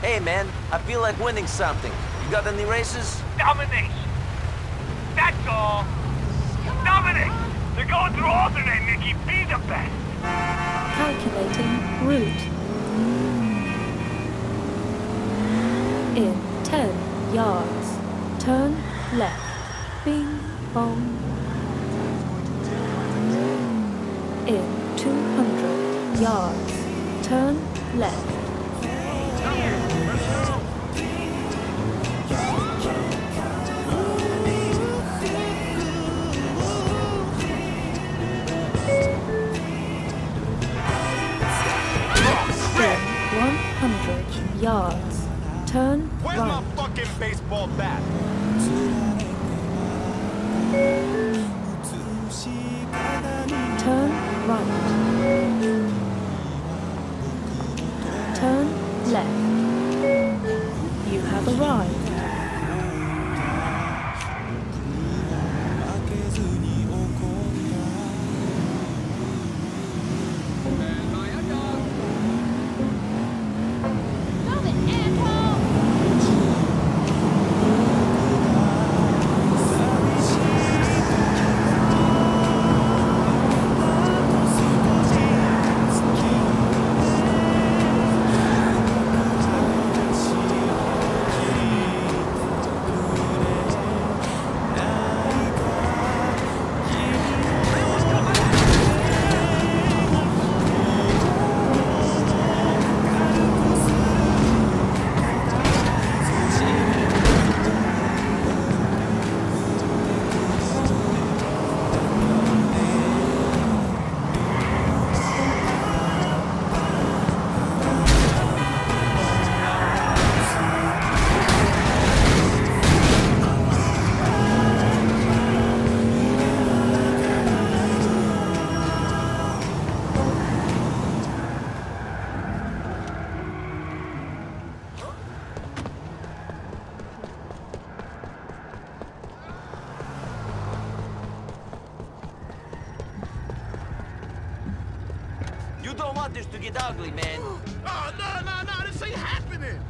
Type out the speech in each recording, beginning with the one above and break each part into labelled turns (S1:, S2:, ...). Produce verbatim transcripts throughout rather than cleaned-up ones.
S1: Hey man, I feel like winning something. You got any races?
S2: Domination. That's all. Dominate! They're going through alternate, Mickey. Be the best.
S3: Calculating route. In ten yards. Turn left. Bing bong. In two hundred yards. Turn left. one hundred yards. Turn
S2: Where's
S3: right.
S2: my fucking baseball bat?
S3: Turn right. Turn left. You have arrived.
S1: You don't want this to get ugly, man.
S2: Oh, no, no, no, this ain't happening.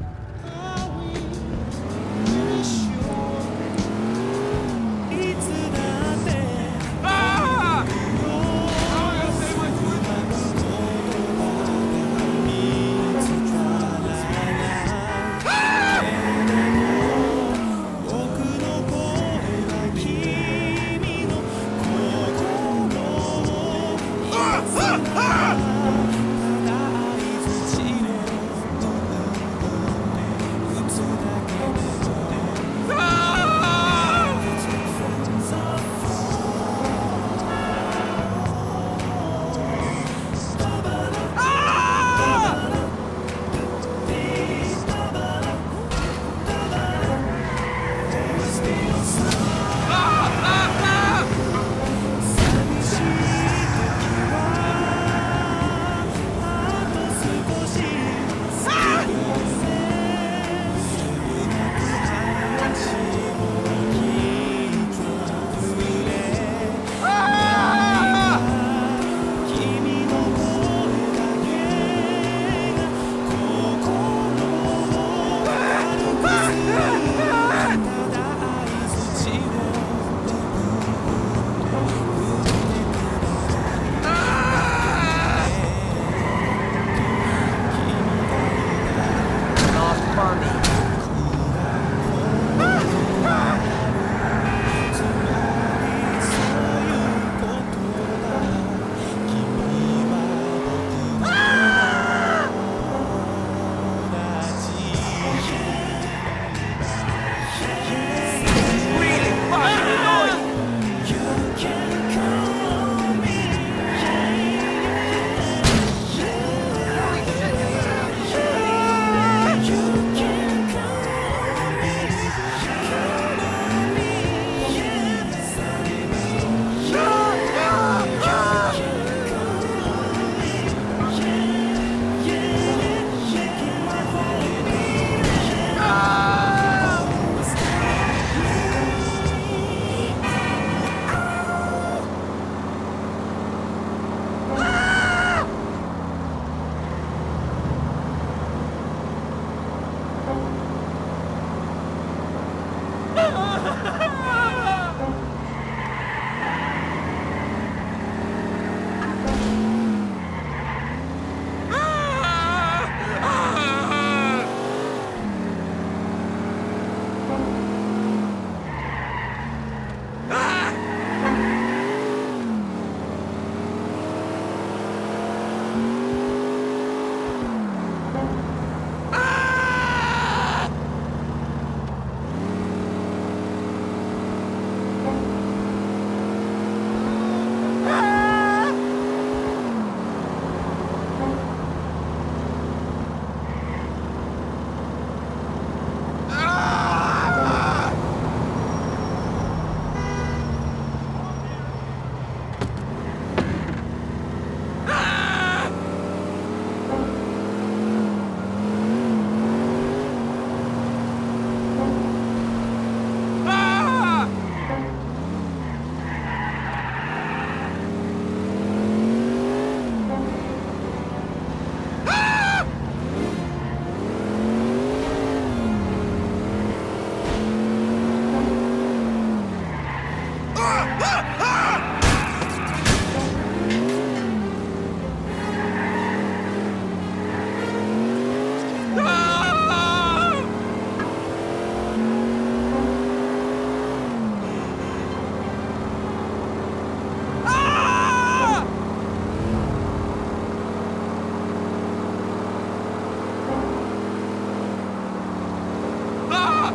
S2: Ah!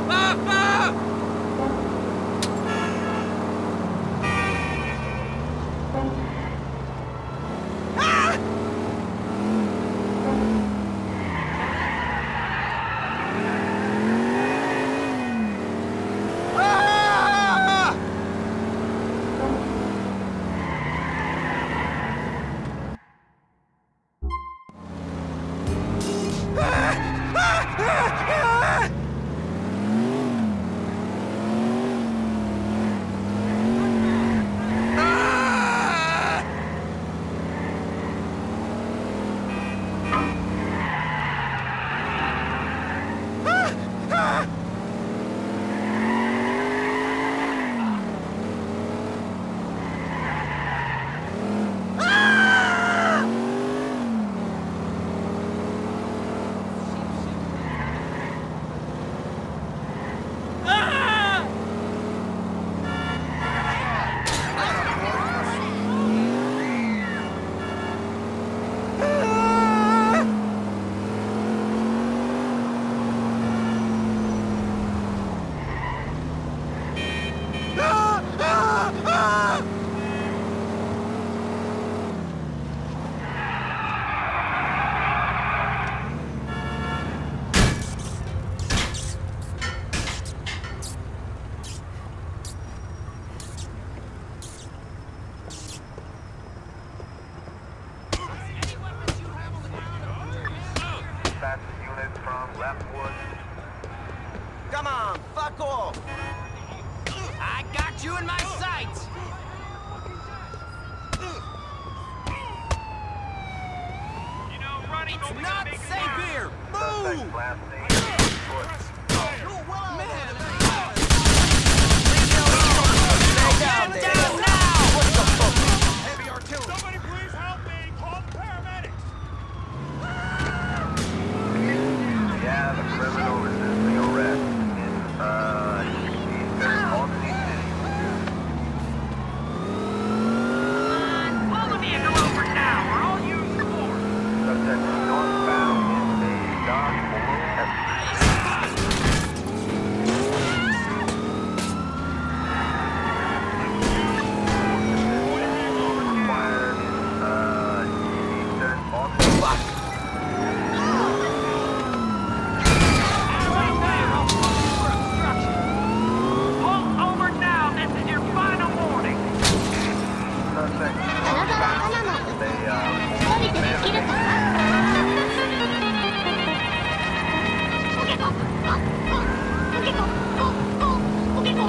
S1: Come on, fuck off!
S4: I got you in my sights!
S2: You know, running
S4: It's
S2: over
S4: not
S2: the big
S4: safe
S2: farm.
S4: here! Move! Man!
S1: Stay down
S4: Get
S1: there!
S4: down now!
S1: What the fuck?
S4: Heavy artillery!
S2: Somebody please help me! Call the paramedics!
S5: Yeah, the criminal resisting arrest in, uh, Eastern Albany City.
S2: Pull the vehicle over now, or I'll use force!
S5: Subject northbound in the dock below required in, uh, Eastern Albany.
S2: Pull over now! This is your final warning!
S5: Suspect northbound in the, uh,
S6: 一人でできるかポケコココポケコココポケコココココココココ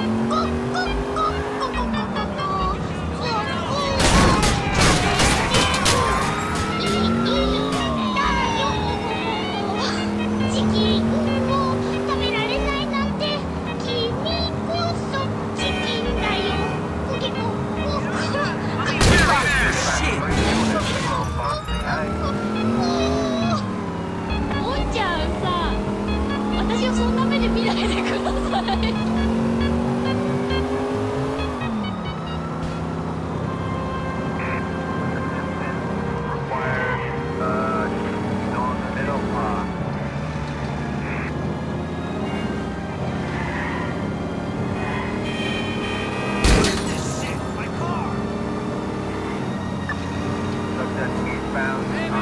S6: いいんだよチキンを食べられないなんて君こそチキンだよポケコココ
S1: Shit!
S6: もんちゃんさ、私をそんな目で見ないでください。
S5: required in, uh, on the middle block.
S2: This shit! My car!
S5: Subject eastbound,